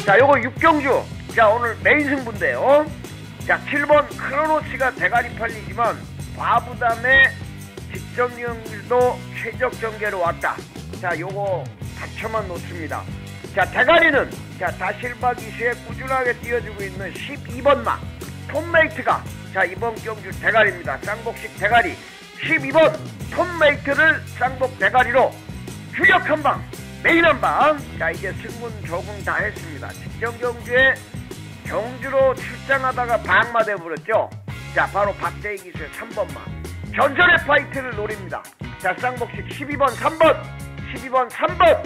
자, 요거 6경주. 자, 오늘 메인 승부인데요. 자, 7번 크로노치가 대가리 팔리지만 과부담의 직전 경기도 최적 전개로 왔다. 자, 요거 받쳐만 놓습니다. 자, 대가리는 자, 다실바 기수에 꾸준하게 띄워주고 있는 12번 마 톰메이트가 자, 이번 경주 대가리입니다. 쌍복식 대가리 12번 톰메이트를 쌍복 대가리로 주력 한방, 메인 한방. 자, 이제 승문 조금 다 했습니다. 직전 경주에 경주로 출장하다가 방마돼 버렸죠. 자, 바로 박대희 기수의 3번 마 전설의 파이트를 노립니다. 자, 쌍복식 12번 3번 12번 3번.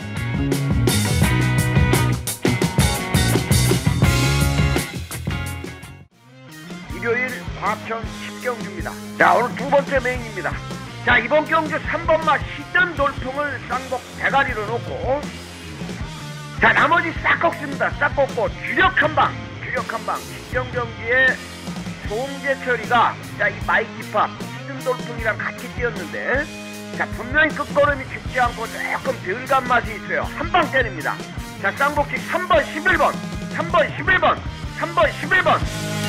일요일 과천 10경주입니다. 자, 오늘 두 번째 메인입니다. 자, 이번 경주 3번마 시전 돌풍을 쌍복 대가리로 놓고 자, 나머지 싹 꺾습니다. 싹 꺾고 주력 한방 직전 경기에 송재철이가 자, 이 마이키파 시전 돌풍이랑 같이 뛰었는데 자, 분명히 끝걸음이 죽지 않고 조금 덜 간 맛이 있어요. 한방 때립니다. 자, 쌍복식 3번 11번 3번 11번 3번 11번.